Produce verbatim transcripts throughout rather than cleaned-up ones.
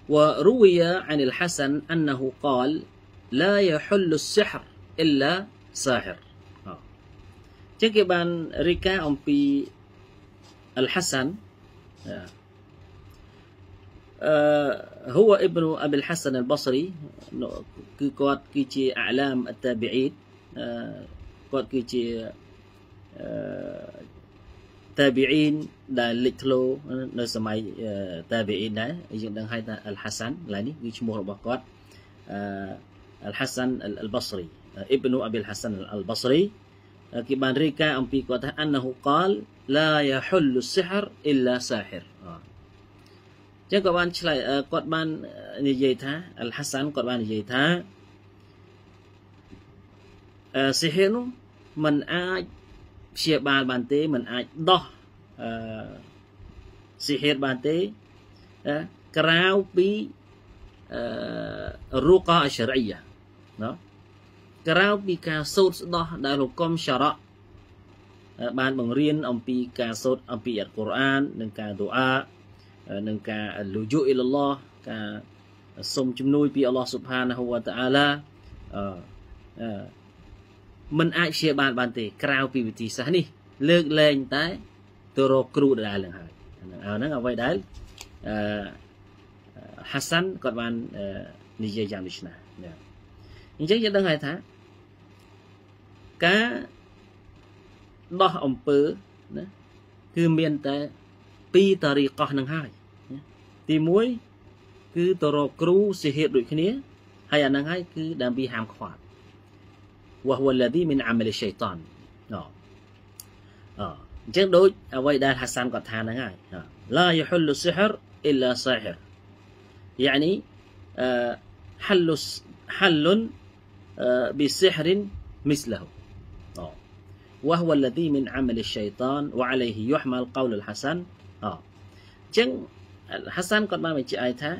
وروي عن الحسن أنه قال لا يحل السحر إلا ساحر.ចឹងគេបានរាយការណ៍អំពីអលហាសាន هو ابن أبي الحسن البصري គឺគាត់គឺជាអាឡាមអត្តាប៊ីអ៊ីនគាត់គឺជាតាប៊ីអ៊ីនដែលលេចធ្លោនៅសម័យតាប៊ីអ៊ីនដែរយើងដឹងហើយថាអលហាសានឡើយនេះគឺឈ្មោះរបស់គាត់អលហាសានអលបស្រី ابن أبي الحسن البصري គេបានរាយការណ៍អំពីគាត់ថា أنه قال لا يحل السحر إلا ساحر ចឹងគាត់បានឆ្លើយគាត់បាននិយាយថាអលហាសានគាត់បាននិយាយថាសិហិរនោះมันអាចព្យាបាលបានទេมันអាចដោះសិហិរបានទេក្រៅពីរូកាអရှរីយ៉ាណាក្រៅពីការសូត្រស្ដោះដែលហុកមសារ៉ាបានបង្រៀនអំពីការសូត្រអំពីអល់កុរអាននិងការឌូអានិងការលូជូអ៊ីលឡោះការសុំជំនួយពីអល់ឡោះស៊ុបហានាហ៊ូវតាអាឡាមិនអាចព្យាបាលបានទេក្រៅពីវិធីសាស្ត្រនេះលើកលែងតែទៅរកគ្រូដដែលនឹងហើយហ្នឹងអ្វីដែលអឺហាសានគាត់បាននិយាយយ៉ាងដូចនេះអញ្ចឹងយើងដឹងហើយថាការដោះអំពើណាគឺមានតែពីរតារីកោះនឹងហើយទីមួយគឺទៅរកគ្រូសិហិរដូចគ្នាហើយអាហ្នឹងហើយគឺដើម្បីហាមឃាត់وهو الذي من عمل الشيطان អអអញ្ចឹងដូចអ្វីដែលហាសានគាត់ថាហ្នឹងហើយ لا يحل السحر إلا ساحر يعني حل حل بسحر مثله وهو الذي من عمل الشيطان وعليه يحمل قول الحسن អអញ្ចឹងហាសានគាត់បានបញ្ជាក់ឲ្យថា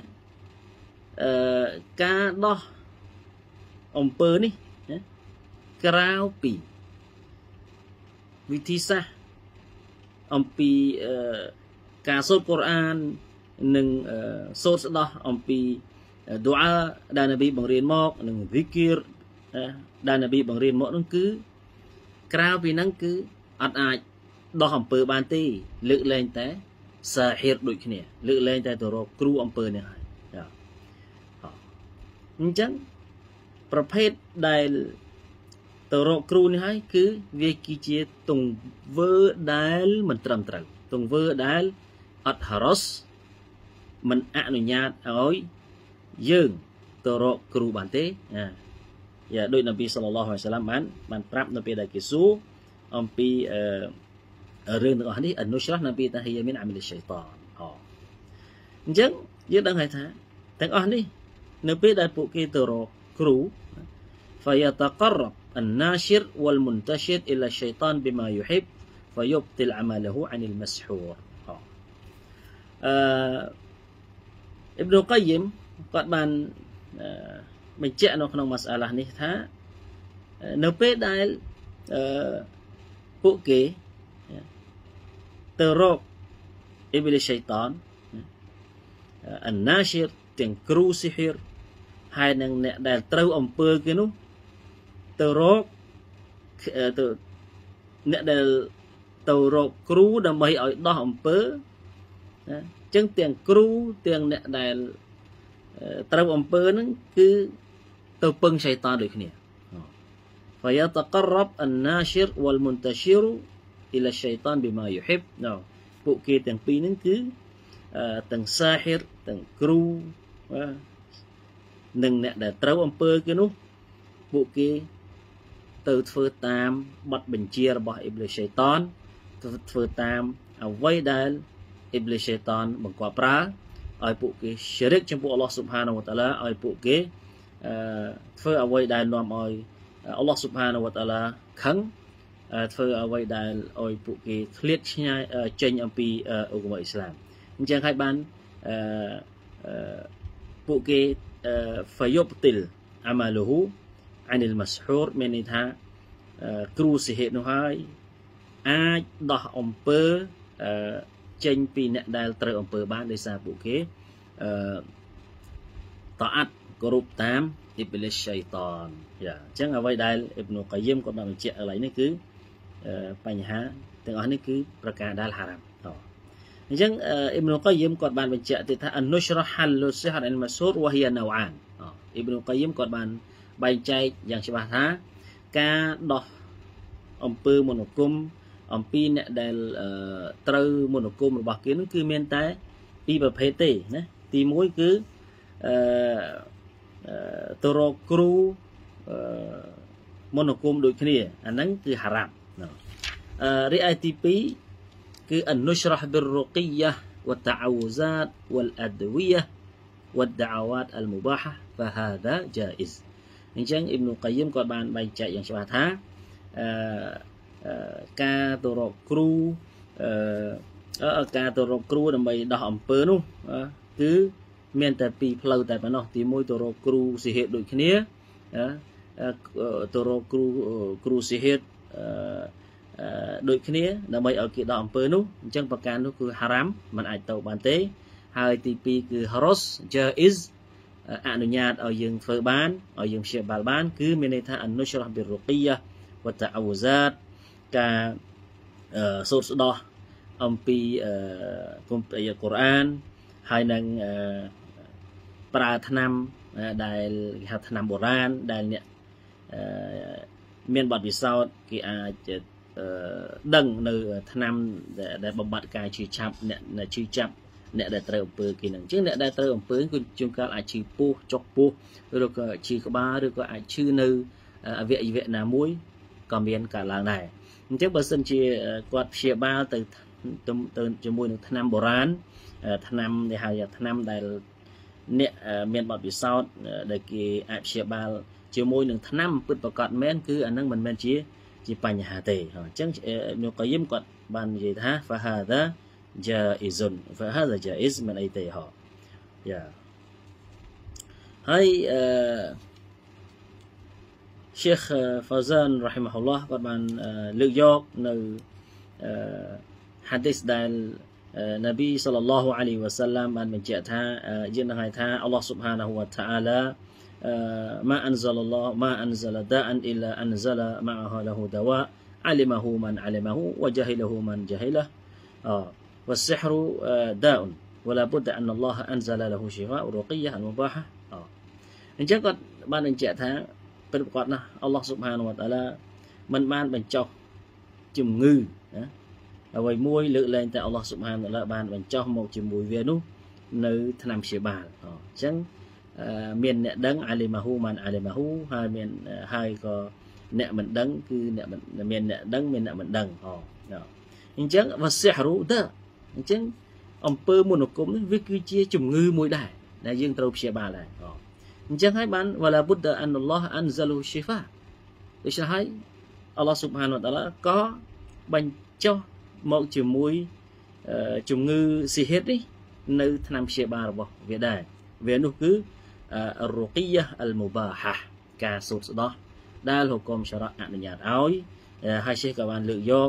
ការដោះអំពើនេះក្រៅពីវិធីសាស្ត្រអំពីការសូត្រកូរ៉ាននិងសូត្រស្ដោះអំពីឌូអាដែលនប៊ីបង្រៀនមកនិង zikir ដែលនប៊ីបង្រៀនមកនោះគឺក្រៅពីហ្នឹងគឺអត់អាចដោះអំពើបានទេលើកលែងតែសាហិរដូចគ្នាលើកលែងតែទៅរកគ្រូអំពើនេះហើយអញ្ចឹងប្រភេទដែលទៅរកគ្រូនេះហើយគឺវាគឺជាទង្វើដែលមិនត្រឹមត្រូវទង្វើដែលអត់ហារ៉ុសមិនអនុញ្ញាតឲ្យយើងទៅរកគ្រូបានទេយ៉ាដោយនប៊ីសល្លឡោះអាឡៃសាឡាមបានបានប្រាប់នៅពេលដែលគេសួរអំពីរឿងទាំងអស់នេះអនុស្រះនប៊ីតាហ៊ីយ៉ាមីនអាមីលឆៃតានអញ្ចឹងយើងដឹងហើយថាទាំងអស់នេះនៅពេលដែលពួកគេទៅរកគ្រូ فيتقرب الناشر والمنتشر إلى الشيطان بما يحب فيبطل عمله عن المسحور ابن القيم គាត់បានបញ្ជាក់នៅក្នុងម៉ាសាឡានេះថានៅពេលដែលពួកគេទៅរកអ៊ីបលីសឆៃតានអានណាស៊ីរទាំងគ្រូសិហិរហើយនឹងអ្នកដែលត្រូវអំពើគេនោះទៅរកទៅអ្នកដែលទៅរកគ្រូដើម្បីឲ្យដោះអំពើណាអញ្ចឹងទាំងគ្រូទាំងអ្នកដែលត្រូវអំពើហ្នឹងគឺទៅពឹងឆៃតានដូចគ្នា فيتقرب الناشر والمنتشر إلى الشيطان بما يحب ពួកគេទាំងពីរហ្នឹងគឺទាំងសាហិរទាំងគ្រូនិងអ្នកដែលត្រូវអំពើគេនោះពួកគេទៅធ្វើតាមបទបញ្ជារបស់អ៊ីប្លីសឆៃតានធ្វើតាមអ្វីដែលអ៊ីប្លីសឆៃតានបង្គាប់ប្រើឲ្យពួកគេឈិរិកចំពោះអល់ឡោះស៊ុបហានាហ៊ូវតាឡាឲ្យពួកគេធ្វើអ្វីដែលនាំឲ្យអល់ឡោះស៊ុបហានាហ៊ូវតាឡាខឹងធ្វើអ្វីដែលឲ្យពួកគេឃ្លាតឆ្ងាយចេញអំពីអ៊ុកមាអ៊ីស្លាមអញ្ចឹងហើយបានពួកគេ فيبطل عمله عن المسحور មានន័យថាគ្រូសិហិរនោះហើយអាចដោះអំពើចេញពីអ្នកដែលត្រូវអំពើបានដោយសារពួកគេ taat គោរពតាម Iblis Shaitan យ៉ាអញ្ចឹងអ្វីដែល Ibn Qayyim គាត់បានបញ្ជាក់កន្លែងនេះគឺបញ្ហាទាំងអស់នេះគឺប្រការដែលហារ៉ាមអញ្ចឹង Ibn Qayyim គាត់បានបញ្ជាក់ទៀតថា An-nushrah hallu sihr al-masur wa hiya naw'an Ibn Qayyim គាត់បានបែងចែកយ៉ាងច្បាស់ថាការដោះអំពើមនោគមអំពីអ្នកដែលត្រូវមនោគមរបស់គេនឹងគឺមានតែពីរប្រភេទទេណាទីមួយគឺអឺទៅរកគ្រូមនោគមដូចគ្នាអាហ្នឹងគឺហារ៉ាមអឺរីឯទីពីរគឺ An-nushrah bir-ruqiyyah wat-ta'awuzat wal-adwiyah wad-da'awat al-mubahah fa hadha jaiz អញ្ចឹង Ibn Qayyim គាត់បានបែងចែកយ៉ាងច្បាស់ថាអឺការទៅរកគ្រូអឺការទៅរកគ្រូដើម្បីដោះអំពើនោះគឺមានតែពីរផ្លូវតែប៉ុណ្ណោះទីមួយទៅរកគ្រូសិហេតដូចគ្នាទៅរកគ្រូគ្រូសិហេតដូចគ្នាដើម្បីឲ្យគេដោះអំពើនោះអញ្ចឹងប្រការនោះគឺហារ៉ាមមិនអាចទៅបានទេហើយទីពីរគឺហារ៉ុស jaiz អនុញ្ញាតឲ្យយើងធ្វើបានឲ្យយើងព្យាបាលបានគឺមានន័យថា An-nushrah bir-ruqiyyah wa ta'awuzat ការសូត្រស្ដោះអំពីគម្ពីរកូរ៉ានហើយនឹងប្រើថ្នាំដែលគេហៅថ្នាំបុរាណដែលអ្នកមានបទពិសោធន៍គេអាចដឹងនៅថ្នាំដែលបំបត្តិការឈឺចាប់អ្នកឈឺចាប់អ្នកដែលត្រូវអំពើគេនឹងអញ្ចឹងអ្នកដែលត្រូវអំពើគឺជួនកាលអាចឈឺពោះចុកពោះឬក៏ឈឺក្បាលឬក៏អាចឈឺនៅអវយវៈណាមួយក៏មានកើតឡើងដែរអញ្ចឹងបើសិនជាគាត់ព្យាបាលទៅទៅជាមួយនឹងថ្នាំបុរាណថ្នាំដែលហៅថាថ្នាំដែលអ្នកមានបទពិសោធន៍ដែលគេអាចព្យាបាលជាមួយនឹងថ្នាំពិតប្រាកដមែនគឺអានឹងមិនមែនជាជាបញ្ហាទេអញ្ចឹងនុកយឹមគាត់បាននិយាយថា Fahadha jaizun Fahadha jaiz មិនអីទេហ៎យ៉ាហើយអឺ Sheikh Fawzan rahimahullah គាត់បានលើកយកនៅហាឌីសដែលនប៊ីសល្លឡោះអាឡៃហ៊ីវ៉ាសាឡាមបានបញ្ជាក់ថាយើងនឹងហៅថាអល់ឡោះស៊ុបហានាហ៊ូវតាអាឡាما أنزل الله ما أنزل داء إلا أنزل معه له دواء علمه من علمه وجهله من جهله والسحر داء ولا بد أن الله أنزل له شفاء رقية المباحة អញ្ចឹងគាត់បានបញ្ជាក់ថាពិតប្រាកដណាស់អល់ឡោះស៊ុបហានាហ៊ូវតាអាឡាមិនបានបញ្ចុះជំងឺណាអ្វីមួយលើកលែងតែអល់ឡោះស៊ុបហានាតាអាឡាបានបញ្ចុះមកជាមួយវានោះនៅថ្នាំព្យាបាលអញ្ចឹងមានអ្នកដឹងអាលីម៉ាហ៊ូមិនអាលីម៉ាហ៊ូហើយមានហើយក៏អ្នកមិនដឹងគឺអ្នកមានអ្នកដឹងមានអ្នកមិនដឹងអូអញ្ចឹងវ៉ាសិហរូដាអញ្ចឹងអំពើមនោគមនេះវាគឺជាជំងឺមួយដែរដែលយើងត្រូវព្យាបាលដែរអូអញ្ចឹងហើយបានវ៉ាឡាបុតអានអល់ឡោះអានហ្សាលូស៊ីហ្វាដូច្នេះហើយអល់ឡោះស៊ុបហានវតាអាឡាក៏បញ្ចុះមកជាមួយជំងឺស៊ីហេតនេះនៅថ្នាំព្យាបាលរបស់វាដែរវានោះគឺالرقية المباحة ការសូត្រស្ដោះដែលហុគមឆារ៉ាអនុញ្ញាតឲ្យហើយsheikhក៏បានលើកយក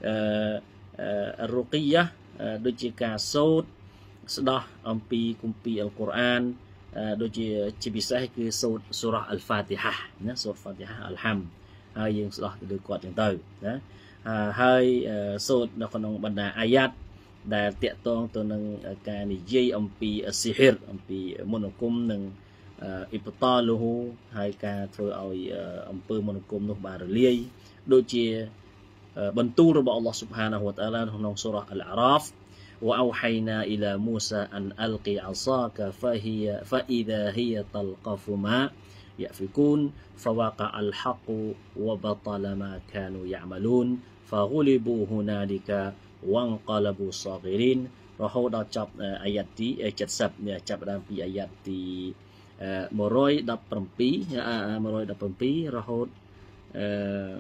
الرقيةដូចជាការសូត្រស្ដោះអំពីគម្ពីរអល់កុរអានដូចជាជាពិសេសគឺសូត្រសូរ៉ាអល់ហ្វាទីហាណាសូត្រហ្វាទីហាអល់ហាំហើយយើងស្ដោះទៅលើគាត់ចឹងទៅណាហើយសូត្រនៅក្នុងបណ្ដាអាយ៉ាត់ដែលតាក់ទងទៅនឹងការនិយាយអំពីស៊ីហិរអំពីមនោគមនិងអ៊ីបតាលូហ៊ូហើយការធ្វើឲ្យអំពើមនោគមនោះបានរលាយដូចជាបន្ទូលរបស់អល់ឡោះស៊ុបហានាហ៊ូវតាអាឡាក្នុងសូរ៉ាអល់អារ៉ាហ្វ وأوحينا إلى موسى أن ألقي عصاك فهي فإذا هي تلقف ما يأفكون فوقع الحق وبطل ما كانوا يعملون فغلبوا هنالك وانقلبوا صاغرين រហូតដល់ចប់អាយ៉ាត់ទីเจ็ดสิบនេះចាប់ដើមពីអាយ៉ាត់ទីmột trăm mười bảy một trăm mười bảyរហូតអឺ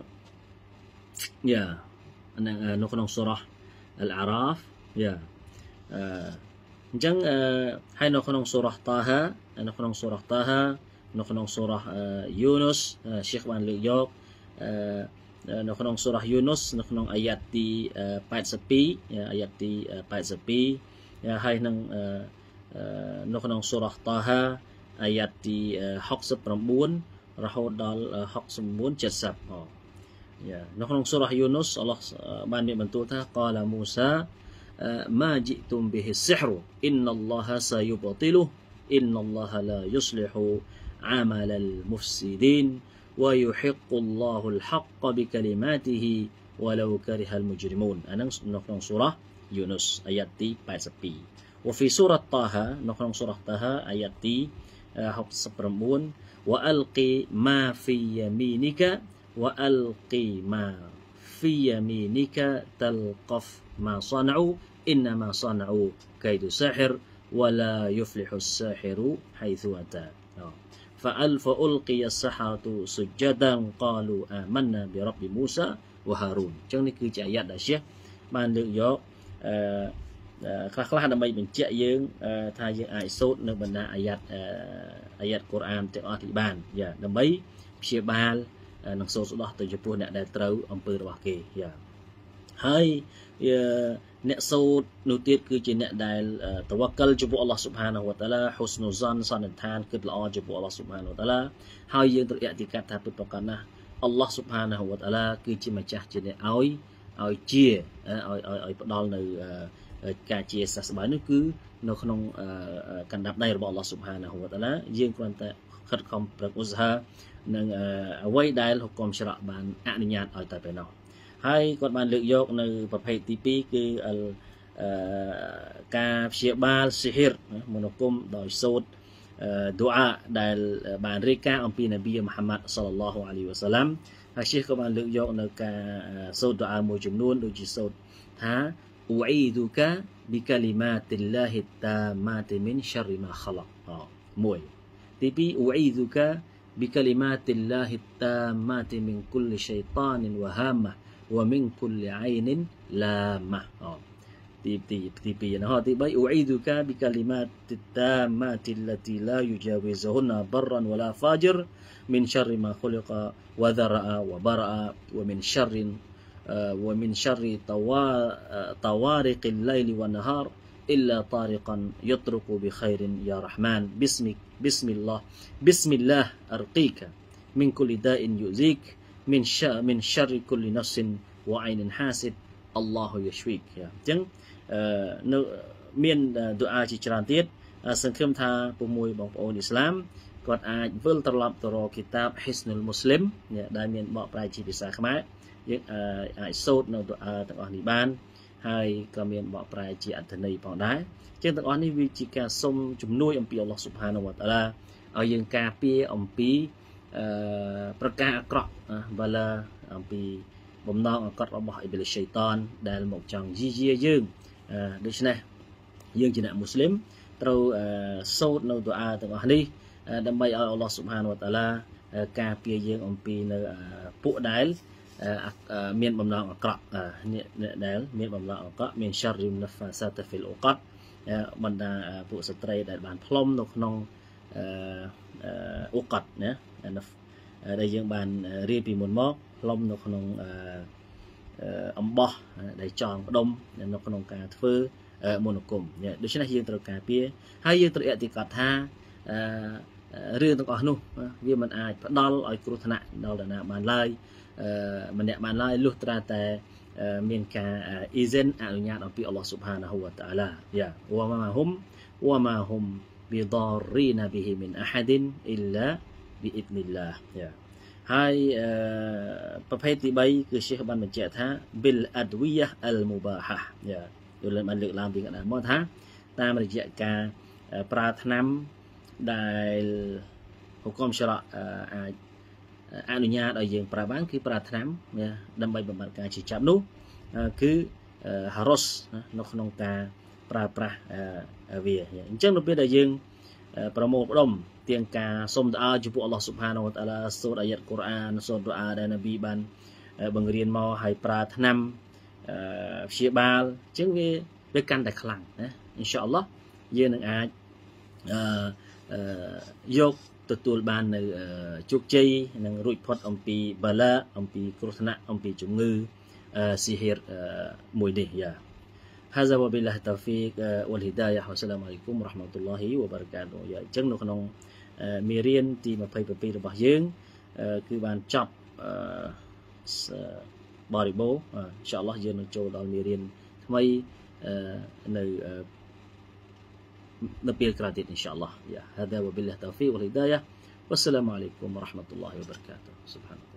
យ៉ានៅក្នុងសូរ៉ាអល់អារ៉ាហ្វយ៉ាអឺអញ្ចឹងហើយនៅក្នុងសូរ៉ាតាហានៅក្នុងសូរ៉ាតាហានៅក្នុងសូរ៉ាយូនុស Sheikh បានលើកយកអឺនៅក្នុងសូរ៉ាយូនុសនៅក្នុងអាយ៉ាត់ទីeighty-twoអាយ៉ាត់ទីeighty-twoហើយនឹងនៅក្នុងសូរ៉ាតាហាអាយ៉ាត់ទីหกสิบเก้ารហូតដល់หกสิบเก้า เจ็ดสิบអូយ៉ានៅក្នុងសូរ៉ាយូនូសអល់ឡោះបាននិយាយបន្ទូលថាកាឡាមូសាម៉ាជីតុមប៊ីហ៊ីសិហ្រអ៊ីនអល់ឡោះសាយុបទីលូអ៊ីនអល់ឡោះឡាយុស្លីហ៊ូអាម៉ាលអលមុហ្ស៊ីឌីនويحق الله الحق بكلماته ولو كره المجرمون អានឹងនៅក្នុងសូរ៉ាយូនូសអាយ៉ាត់ទីแปดสิบสอง وفي سورة طه នៅក្នុងសូរ៉ាតាហាអាយ៉ាត់ទីหกสิบเก้า وألقي ما في يمينك وألقي ما في يمينك تلقف ما صنعوا إنما صنعوا كيد ساحر ولا يفلح الساحر حيث أتى فألف ألقي السحرة سجدا قالوا آمنا برب موسى وهارون ចឹងនេះគឺជាអាយ៉ាត់ដែលជាបានលើកយកអឺខ្លះខ្លះដើម្បីបញ្ជាក់យើងថាយើងអាចសូត្រនៅបណ្ដាអាយ៉ាត់អាយ៉ាត់កូរ៉ានទាំងអស់នេះបានយ៉ាដើម្បីព្យាបាលនឹងសូត្រស្ដោះទៅចំពោះអ្នកដែលត្រូវអំពើរបស់គេយ៉ាហើយអ្នកសូត្រនោះទៀតគឺជាអ្នកដែលតវកលចំពោះអល់ឡោះស៊ុបហានាហ៊ូវតាឡាហ៊ុស្នុហ្សានសន្និដ្ឋានគិតល្អចំពោះអល់ឡោះស៊ុបហានាហ៊ូវតាឡាហើយយើងត្រូវអតិកាត់ថាពិតប្រាកដណាស់អល់ឡោះស៊ុបហានាហ៊ូវតាឡាគឺជាម្ចាស់ជាអ្នកឲ្យឲ្យជាឲ្យឲ្យឲ្យផ្ដល់នៅការជាសះស្បើយនោះគឺនៅក្នុងកណ្ដាប់ដៃរបស់អល់ឡោះស៊ុបហានាហ៊ូវតាឡាយើងគ្រាន់តែខិតខំប្រឹងឧស្សាហ៍នឹងអ្វីដែលហុគមច្រកបានអនុញ្ញាតឲ្យតែប៉ុណ្ណោះហើយគាត់បានលើកយកនៅប្រភេទទីពីរគឺការព្យាបាលសិហ៊ិរមនោគមដោយសូត្រឌូអាដែលបានរាយការណ៍អំពីនប៊ីមូហាម៉ាត់សល្លឡោះអាឡៃហ៊ីវ៉ាសឡាំហើយશេខក៏បានលើកយកនៅការសូត្រឌូអាមួយចំនួនដូចជាសូត្រថាអ៊ូអ៊ីឌូកាប៊ីកាលីម៉ាតិលឡាហ៊ីតាម៉ាតិមីនឆររីម៉ាខឡកមួយទីពីរអ៊ូអ៊ីឌូកាប៊ីកាលីម៉ាតិលឡាហ៊ីតាម៉ាតិមីនគុលឆៃតានវហាម៉ាومن كل عين لامة تي تي تي بي أنا هذه بي أعيدك بكلمات التامات التي لا يجاوزهن برا ولا فاجر من شر ما خلق وذرأ وبرأ ومن شر ومن شر طوارق الليل والنهار إلا طارقا يطرق بخير يا رحمن باسمك بسم الله بسم الله أرقيك من كل داء يؤذيك من شر من شر كل نفس وعين حاسد الله يشفيك អញ្ចឹងនៅមានឌូអាជាច្រើនទៀតសង្ឃឹមថាពុកមួយបងប្អូនអ៊ីស្លាមគាត់អាចវិលត្រឡប់ទៅរកគីតាប Hisnul Muslim ដែលមានបកប្រែជាភាសាខ្មែរយើងអាចសូត្រនៅឌូអាទាំងអស់នេះបានហើយក៏មានបកប្រែជាអត្ថន័យផងដែរអញ្ចឹងទាំងអស់នេះវាជាការសុំជំនួយអំពីអល់ឡោះស៊ុបហានាហ៊ូវតាឡាឲ្យយើងការពារអំពីប្រការអាក្រក់វ៉ាឡាអំពីបំណងអាក្រក់របស់អ៊ីបលីសឆៃតានដែលមកចង់យាយាយើងដូច្នេះយើងជាអ្នកមូស្លីមត្រូវសូត្រនៅឌូអាទាំងអស់នេះដើម្បីឲ្យអល់ឡោះស៊ុបហានាហ៊ូវតាឡាការពារយើងអំពីនៅពួកដែលមានបំណងអាក្រក់អ្នកដែលមានបំណងអាក្រក់មានឆារីមណាហ្វាសាតហ្វីលអ៊ូកាត់បណ្ដាពួកស្ត្រីដែលបានផ្លុំនៅក្នុងអ៊ូកាត់ណាដែលយើងបានរៀបពីមុនមកផ្លុំនៅក្នុងអំបោះដែលចងផ្ដុំនៅក្នុងការធ្វើមនោគមដូច្នេះយើងត្រូវការពារហើយយើងត្រូវអតិកតថារឿងទាំងអស់នោះវាមិនអាចផ្ដល់ឲ្យគ្រោះថ្នាក់ដល់នរណាបានឡើយម្នាក់បានឡើយលុះត្រាតែមានការអ៊ីសិនអនុញ្ញាតអំពីអល់ឡោះស៊ុបហានាហ៊ូវតាអាឡាយ៉ាវ៉ាម៉ាហុំវ៉ាម៉ាហុំប៊ីដារីណាប៊ីហ៊ីមីនអហាឌិនអ៊ីឡាប៊ីអ៊ីហ្និលឡាយ៉ាហើយប្រភេទទីបីគឺશេខបានបញ្ជាក់ថា bil adwiyah al mubahah យ៉ាយល់បានលើកឡើងពីកណ្ដាលមកថាតាមរយៈការប្រើថ្នាំដែលហុគមច្រកអាចអនុញ្ញាតឲ្យយើងប្រើបានគឺប្រើថ្នាំដើម្បីបំបត្តិការជិះចាប់នោះគឺហារុសនៅក្នុងការប្រើប្រាស់វាអញ្ចឹងនៅពេលដែលយើងប្រមូលផ្ដុំទាំងការសុំដុអាចំពោះអល់ឡោះស៊ុបហានាហ៊ូវតាឡាសូត្រអាយ៉ាត់កូរ៉ានសូត្រដុអាដែលនប៊ីបានបង្រៀនមកឲ្យប្រើថ្នាំព្យាបាលអញ្ចឹងវាវាកាន់តែខ្លាំងណាអ៊ីនសាអល់ឡោះយើងនឹងអាចយកទទួលបាននៅជោគជ័យនិងរួចផុតអំពីបាឡាអំពីគ្រោះថ្នាក់អំពីជំងឺស៊ីហ៊ីរមួយនេះយ៉ាهذا وبالله التوفيق والهداية والسلام عليكم ورحمة الله وبركاته អញ្ចឹងនៅក្នុងមេរៀនទីยี่สิบเจ็ดរបស់យើងគឺបានចប់បរិបូរណ៍អ៊ីនសាអល់ឡោះយើងនឹងចូលដល់មេរៀនថ្មីនៅនៅពេលក្រោយទៀតអ៊ីនសាអល់ឡោះយ៉ា هذا وبالله التوفيق والهداية والسلام عليكم ورحمة الله وبركاته سبحان